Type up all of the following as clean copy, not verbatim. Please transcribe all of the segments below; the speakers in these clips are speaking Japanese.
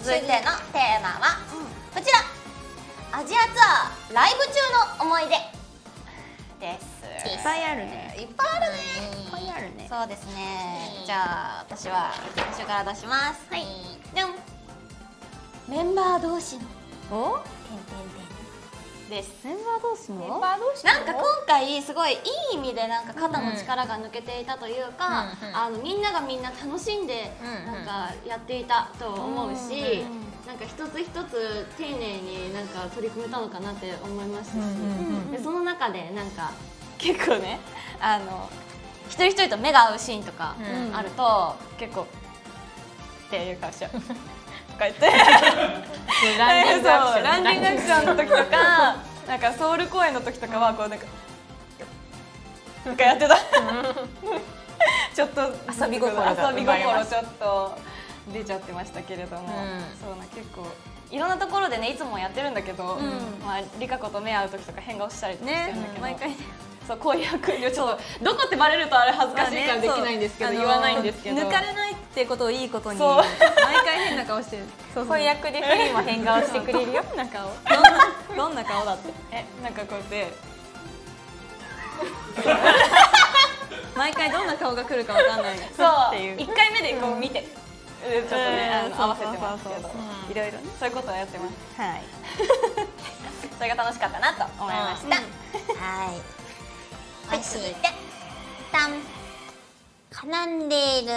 続いてのテーマはこちら、アジアツアーライブ中の思い出です。 いっぱいあるね。 いっぱいあるね。 いっぱいあるね。 そうですね。じゃあ私は最初から出します。はい。じゃん。メンバー同士のお？ です。 メンバー同士の？ メンバー同士の？なんか今回すごいいい意味でなんか肩の力が抜けていたというか、みんながみんな楽しんでなんかやっていたと思うし、なんか一つ一つ丁寧になんか取り組めたのかなって思いましたし、でその中でなんか結構ね、一人一人と目が合うシーンとかあると結構っていう顔しちゃう。とか言ってランディングアクションの時とか、なんかソウル公演の時とかはこうなんかやってた。ちょっと遊び心ちょっと出ちゃってましたけれども、そうな結構いろんなところでねいつもやってるんだけど、まあリカ子と目合う時とか変顔したりとかしてるんだけど、毎回そうこういう役ちょっとどこってバレるとあれ恥ずかしいからできないんですけど、言わないんですけど、 抜かれないってことをいいことに毎回変な顔してる。 そういう役でフリーも変顔してくれるよ。どんな顔だって。 なんかこうやって毎回どんな顔が来るかわかんないそう1回目でこう見てちょっとね合わせてますけど、いろいろねそういうことはやってます。はい。それが楽しかったなと思いました。はい。そしてタンカナンデール、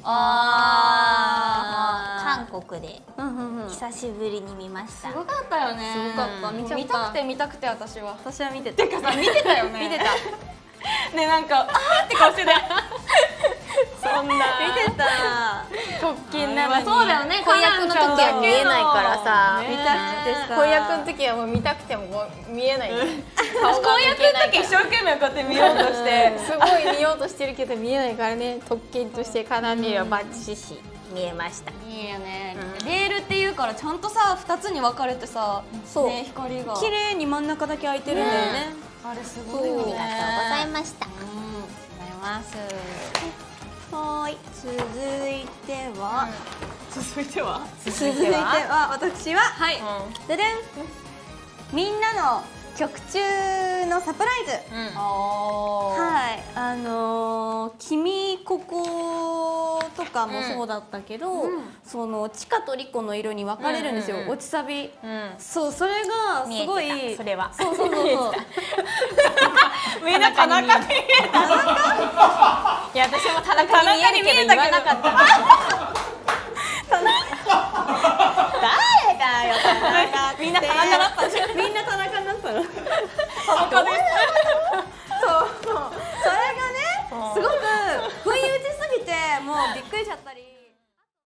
韓国で久しぶりに見ました。すごかったよね。すごかった。見たくて私は見てた。てかさ見てたよね。見てた。ね、なんかあーって顔してた。そんな見てた。 特勤なのに。そうだよね。 婚約の時は見えないからさ。 見たくてさ。 婚約の時はもう見たくても見えない。 婚約の時一生懸命こうやって見ようとしてすごい見ようとしてるけど見えないからね。特勤としてカナンデールはバッチシ見えました。 いいよね。レールっていうからちゃんとさ2つに分かれてさ、ね光が綺麗に真ん中だけ開いてるんだよね。 あれすごいよね。 ありがとうございました。 ありがとうございます。 はい、続いては私はででん、みんなの曲中のサプライズ。はい、君こことかもそうだったけど、そのチカとリコの色に分かれるんですよ、落ちサビ。そう、それがすごい、 それはそうみんな田中に見えた。いや私も田中に見えるけど言わなかった。誰だよ田中。みんな田中だったじゃん。 みんな田中になったの。 田中です。 そう、それがね、すごく不意打ちすぎてもうびっくりしちゃったり。